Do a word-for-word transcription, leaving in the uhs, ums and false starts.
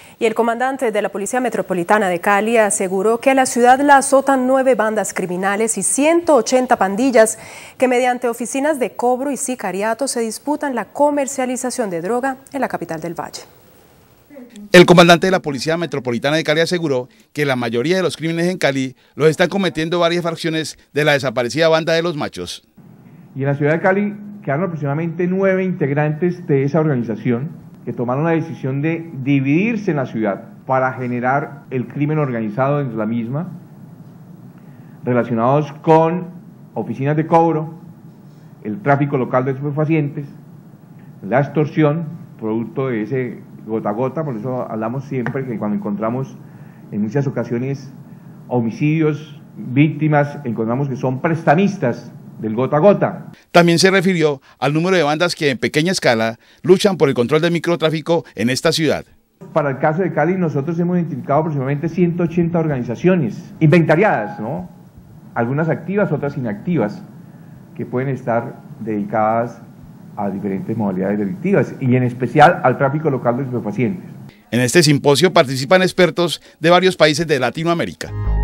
Y el comandante de la Policía Metropolitana de Cali aseguró que a la ciudad la azotan nueve bandas criminales y ciento ochenta pandillas que mediante oficinas de cobro y sicariato se disputan la comercialización de droga en la capital del Valle. El comandante de la Policía Metropolitana de Cali aseguró que la mayoría de los crímenes en Cali los están cometiendo varias fracciones de la desaparecida banda de los machos. Y en la ciudad de Cali quedaron aproximadamente nueve integrantes de esa organización que tomaron la decisión de dividirse en la ciudad para generar el crimen organizado dentro de la misma, relacionados con oficinas de cobro, el tráfico local de estupefacientes, la extorsión, producto de ese gota a gota. Por eso hablamos siempre que cuando encontramos en muchas ocasiones homicidios, víctimas, encontramos que son prestamistas del gota a gota. También se refirió al número de bandas que en pequeña escala luchan por el control del microtráfico en esta ciudad. Para el caso de Cali nosotros hemos identificado aproximadamente ciento ochenta organizaciones inventariadas, ¿no? Algunas activas, otras inactivas, que pueden estar dedicadas a diferentes modalidades delictivas y en especial al tráfico local de estupefacientes. En este simposio participan expertos de varios países de Latinoamérica.